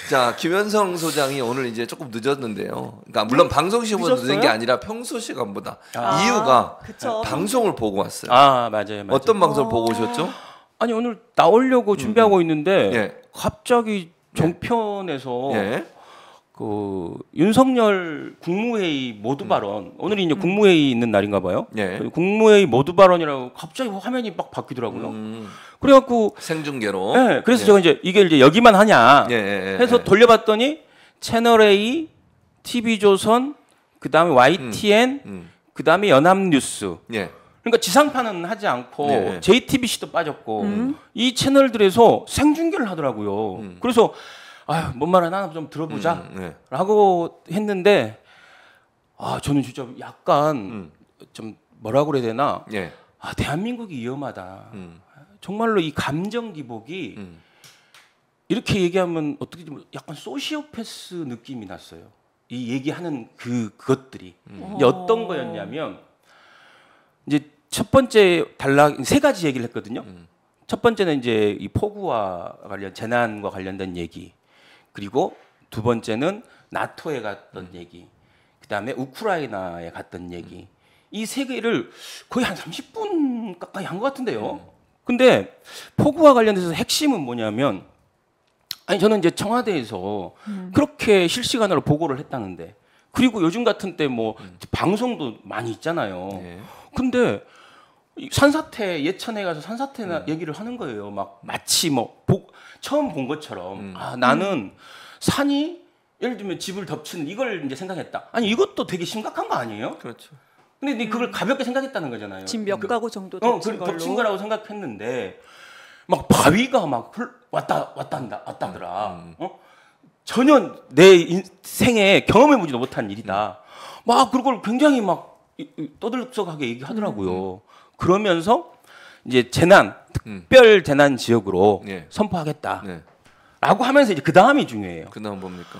자, 김현성 소장이 오늘 이제 조금 늦었는데요. 그러니까 물론 방송 시간보다 늦은 게 아니라 평소 시간보다 이유가 그쵸. 방송을 보고 왔어요. 맞아요. 어떤 방송을 보고 오셨죠? 아니 오늘 나오려고 준비하고 있는데 예. 갑자기 종편에서 예. 그 윤석열 국무회의 모두 발언 오늘이 이제 국무회의 있는 날인가 봐요. 예. 국무회의 모두 발언이라고 갑자기 화면이 막 바뀌더라고요. 그래갖고 생중계로. 네, 그래서 제가 이제 이게 이제 여기만 하냐 해서 돌려봤더니 채널 A, TV조선, 그 다음에 YTN, 그 다음에 연합뉴스. 예. 그러니까 지상파는 하지 않고 JTBC도 빠졌고 이 채널들에서 생중계를 하더라고요. 그래서 뭔 말 하나 좀 들어보자 라고 했는데 저는 진짜 약간 좀 뭐라고 그래야 되나 대한민국이 위험하다. 정말로 이 감정 기복이 이렇게 얘기하면 어떻게 좀 약간 소시오패스 느낌이 났어요. 이 얘기하는 그것들이 이제 어떤 거였냐면 이제 첫 번째 세 가지 얘기를 했거든요. 첫 번째는 이제 이 폭우와 재난과 관련된 얘기. 그리고 두 번째는 나토에 갔던 얘기. 그다음에 우크라이나에 갔던 얘기. 이 세 개를 거의 한 30분 가까이 한 것 같은데요. 근데 폭우와 관련돼서 핵심은 뭐냐면 저는 이제 청와대에서 그렇게 실시간으로 보고를 했다는데 그리고 요즘 같은 때 뭐 방송도 많이 있잖아요. 근데 산사태 예천에 가서 산사태 얘기를 하는 거예요. 막 마치 처음 본 것처럼 나는 산이 예를 들면 집을 덮치는 이걸 이제 생각했다. 아니 이것도 되게 심각한 거 아니에요? 그렇죠. 근데 그걸 가볍게 생각했다는 거잖아요. 집 몇 가구 정도 덮친 걸로. 덮친 거라고 생각했는데 막 바위가 막 왔다더라. 전혀 내 인생에 경험해보지도 못한 일이다. 막 그걸 굉장히 막 떠들썩하게 얘기하더라고요. 그러면서 이제 특별 재난 지역으로 선포하겠다. 라고 하면서 이제 그 다음이 중요해요. 그 다음 뭡니까?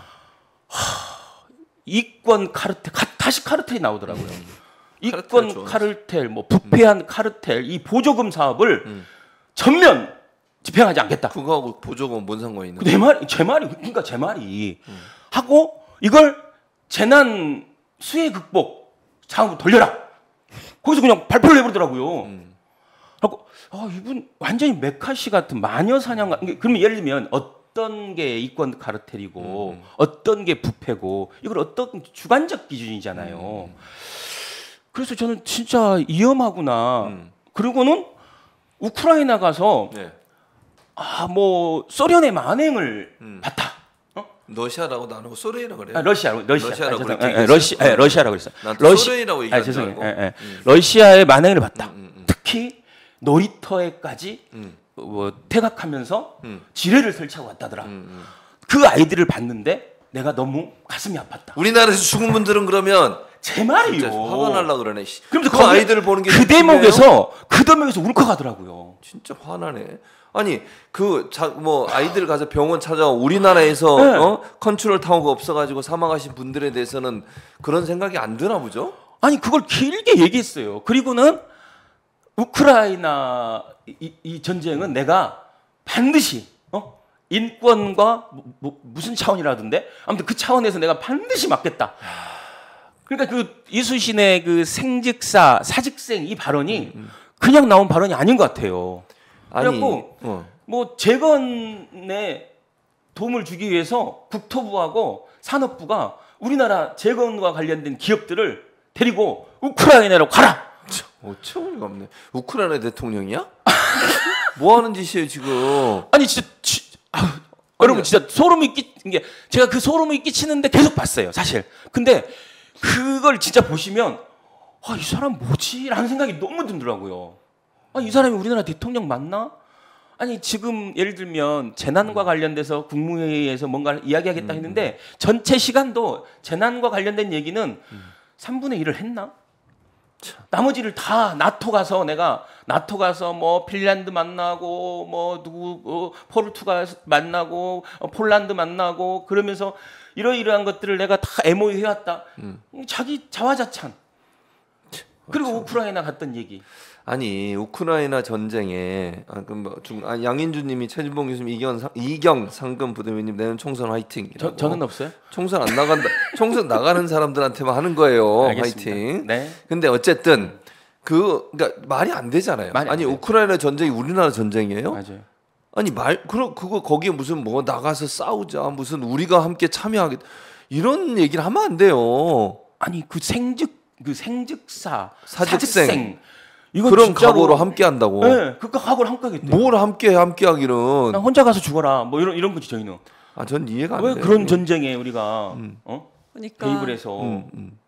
이권 카르텔, 다시 카르텔이 나오더라고요. 이권 카르텔, 뭐 부패한 카르텔, 이 보조금 사업을 전면 집행하지 않겠다. 그거하고 보조금 뭔 상관이 있는 거야? 그러니까 제 말이 하고 이걸 재난 수해 극복 자금 돌려라. 거기서 그냥 발표를 해버리더라고요. 하고 이분 완전히 메카시 같은 마녀 사냥 같은. 그러면 예를 들면 어떤 게 이권 카르텔이고 어떤 게 부패고 이걸 어떤 주관적 기준이잖아요. 그래서 저는 진짜 위험하구나. 그리고는 우크라이나 가서 뭐 소련의 만행을 봤다. 러시아라고 나누고 소련이라고 그래요? 러시아라고 러시아라고 그랬어요. 소련이라고 얘기하는 줄 알고. 러시아의 만행을 봤다. 특히 놀이터에까지 퇴각하면서 지뢰를 설치하고 왔다더라. 그 아이들을 봤는데 내가 너무 가슴이 아팠다. 우리나라에서 죽은 분들은 그러면 제 말이요. 화가 날라 그러네. 그러면서 그 아이들을 보는 게 그 대목에서 울컥하더라고요. 진짜 화나네. 아니 뭐 아이들 가서 병원 찾아 우리나라에서 컨트롤 타워가 없어가지고 사망하신 분들에 대해서는 그런 생각이 안 드나 보죠? 아니 그걸 길게 얘기했어요. 그리고는 우크라이나 이 전쟁은 내가 반드시 인권과 무슨 차원이라던데 아무튼 그 차원에서 내가 반드시 막겠다. 그러니까 그 이수신의 그 생직사 사직생 이 발언이 그냥 나온 발언이 아닌 것 같아요. 그래갖고 뭐 재건에 도움을 주기 위해서 국토부하고 산업부가 우리나라 재건과 관련된 기업들을 데리고 우크라이나로 가라. 어처구니가 없네. 우크라이나 대통령이야? 뭐 하는 짓이에요 지금? 아니 진짜 여러분 진짜 소름이 끼치는 게 제가 그 소름이 끼치는데 계속 봤어요 사실. 근데 그걸 진짜 보시면 이 사람 뭐지? 라는 생각이 너무 들더라고요. 이 사람이 우리나라 대통령 맞나? 아니 지금 예를 들면 재난과 관련돼서 국무회의에서 뭔가 이야기하겠다 했는데 전체 시간도 재난과 관련된 얘기는 3분의 1을 했나? 나머지를 다 나토 가서 뭐 핀란드 만나고 뭐 누구 포르투갈 만나고 폴란드 만나고 그러면서 이러이러한 것들을 내가 다 MOU 해왔다. 자기 자화자찬. 그리고 우크라이나 갔던 얘기. 아니 우크라이나 전쟁에 양인주님이 최진봉 교수님 이경 상금 부대위원님 내년 총선 화이팅. 저는 없어요. 총선 안 나간다. 총선 나가는 사람들한테만 하는 거예요. 알겠습니다. 화이팅. 네. 근데 어쨌든 그러니까 말이 안 되잖아요. 아니 우크라이나 전쟁이 우리나라 전쟁이에요? 맞아요. 아니 그거 거기에 무슨 뭐 나가서 싸우자 무슨 우리가 함께 참여하겠 이런 얘기를 하면 안 돼요. 아니 그 생즉사 사직생 이거 그런 진짜로, 각오로 함께 한다고. 네, 그 각오를 함께 하겠대요. 뭘 함께 하기는. 난 혼자 가서 죽어라. 뭐 이런 거지 저희는. 전 이해가 안 왜 돼요. 그런 전쟁에 우리가 그러니까 개입을 해서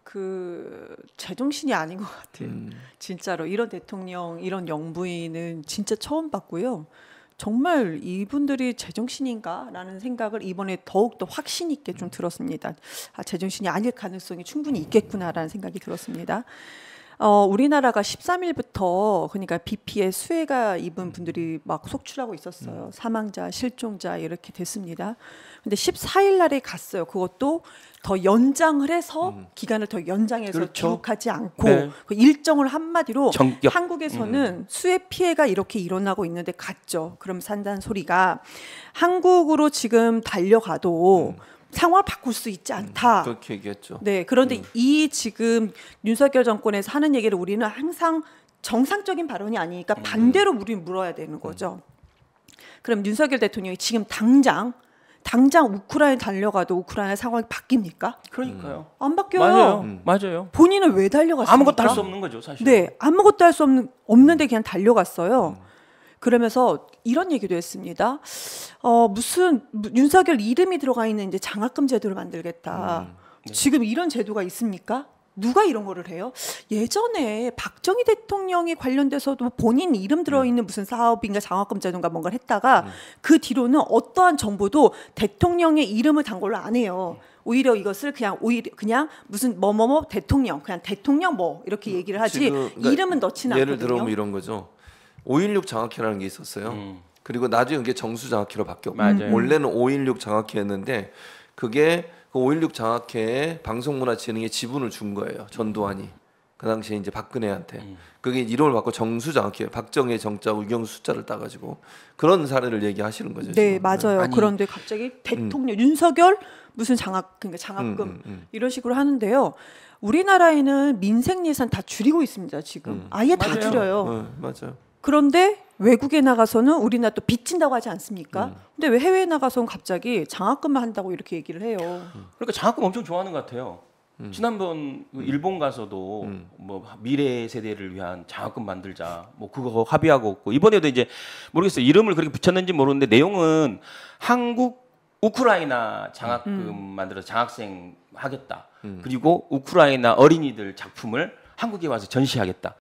그 제정신이 아닌 것 같아요. 진짜로 이런 대통령, 이런 영부인은 진짜 처음 봤고요. 정말 이분들이 제정신인가라는 생각을 이번에 더욱더 확신 있게 좀 들었습니다. 제정신이 아닐 가능성이 충분히 있겠구나라는 생각이 들었습니다. 우리나라가 13일부터 그러니까 비 피해 수해가 입은 분들이 막 속출하고 있었어요. 사망자, 실종자 이렇게 됐습니다. 근데 14일 날에 갔어요. 그것도 더 연장을 해서 기간을 더 연장해서 그렇죠. 귀국하지 않고 네. 그 일정을 한마디로 정격. 한국에서는 수해 피해가 이렇게 일어나고 있는데 갔죠. 그럼 산다는 소리가 한국으로 지금 달려가도 상황을 바꿀 수 있지 않다. 그렇게 얘기했죠. 네, 그런데 이 지금 윤석열 정권에서 하는 얘기를 우리는 항상 정상적인 발언이 아니니까 반대로 우리는 물어야 되는 거죠. 그럼 윤석열 대통령이 지금 당장 우크라이나 달려가도 우크라이나 상황이 바뀝니까? 그러니까요. 안 바뀌어요. 맞아요. 본인은 왜 달려갔습니까? 아무것도 할 수 없는 거죠, 사실. 네, 아무것도 할 수 없는데 그냥 달려갔어요. 그러면서 이런 얘기도 했습니다. 무슨 윤석열 이름이 들어가 있는 이제 장학금 제도를 만들겠다. 네. 지금 이런 제도가 있습니까? 누가 이런 거를 해요? 예전에 박정희 대통령이 관련돼서도 본인 이름 들어있는 무슨 사업인가 장학금 제도인가 뭔가를 했다가 그 뒤로는 어떠한 정보도 대통령의 이름을 단 걸로 안 해요. 오히려 이것을 그냥 무슨 뭐뭐뭐 대통령 그냥 대통령 뭐 이렇게 얘기를 하지 지금, 그러니까 이름은 넣지는 않거든요. 예를 들어보면 이런 거죠. 5.16 장학회라는 게 있었어요. 그리고 나중에 그게 정수 장학회로 바뀌었고 맞아요. 원래는 5.16 장학회였는데 그게 그 5.16 장학회에 방송문화진흥에 지분을 준 거예요. 전두환이 그 당시에 이제 박근혜한테 그게 이름을 바꿔 정수 장학회 박정희 정자하고 유경수 숫자를 따가지고 그런 사례를 얘기하시는 거죠. 네, 지금. 맞아요. 아니, 그런데 갑자기 대통령 윤석열 무슨 그러니까 장학금 이런 식으로 하는데요. 우리나라에는 민생 예산 다 줄이고 있습니다. 지금 아예 다 맞아요. 줄여요. 맞아요. 그런데 외국에 나가서는 우리나라 또 빚진다고 하지 않습니까? 근데 왜 해외에 나가서는 갑자기 장학금만 한다고 이렇게 얘기를 해요. 그러니까 장학금 엄청 좋아하는 것 같아요. 지난번 그 일본 가서도 뭐 미래 세대를 위한 장학금 만들자 뭐 그거 합의하고 있고 이번에도 이제 모르겠어요. 이름을 그렇게 붙였는지 모르는데 내용은 한국 우크라이나 장학금 만들어서 장학생 하겠다. 그리고 우크라이나 어린이들 작품을 한국에 와서 전시하겠다.